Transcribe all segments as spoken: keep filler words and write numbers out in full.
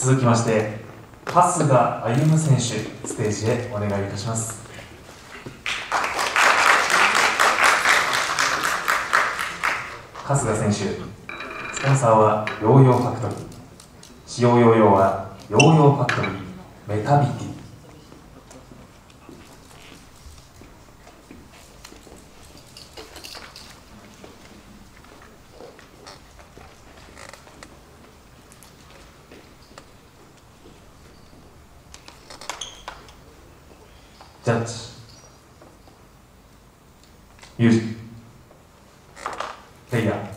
続きまして春日歩夢選手、ステージへお願いいたします。春日選手、スポンサーはヨーヨーファクトリー、使用ヨーヨーはヨーヨーファクトリーメタビティ。ジャッジユージレイヤー。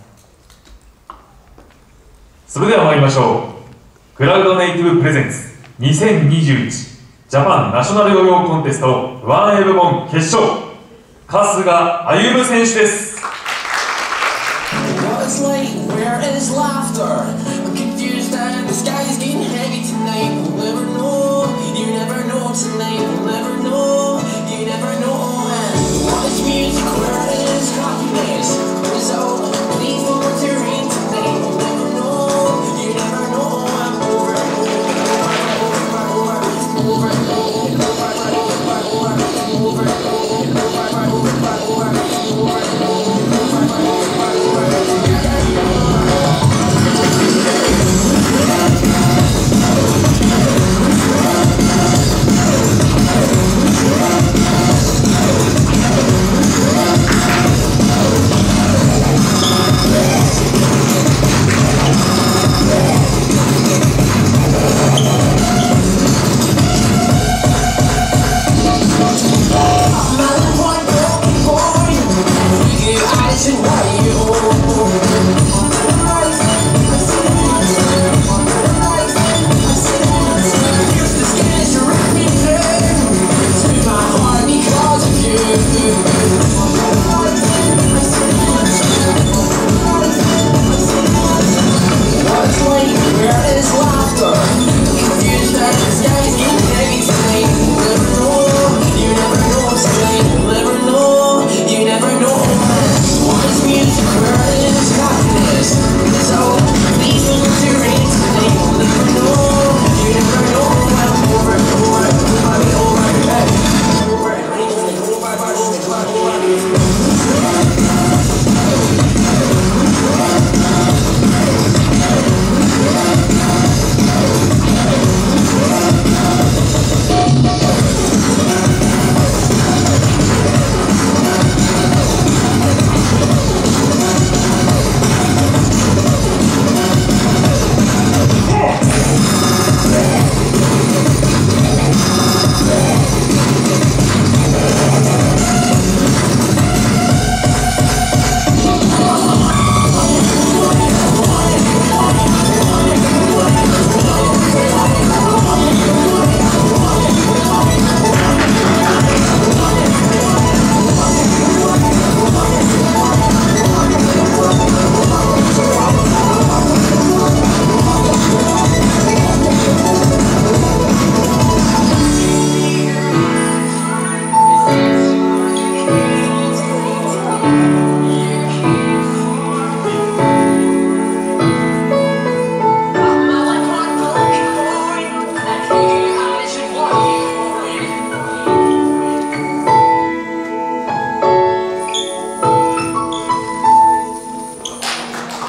それでは参りましょう。クラウドネイティブプレゼンツにせんにじゅういちジャパンナショナルヨーヨーコンテスト ワンエー 部門決勝、春日歩夢選手です。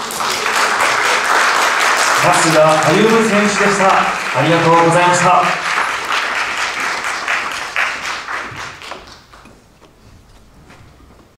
春日歩夢選手でした。ありがとうございました。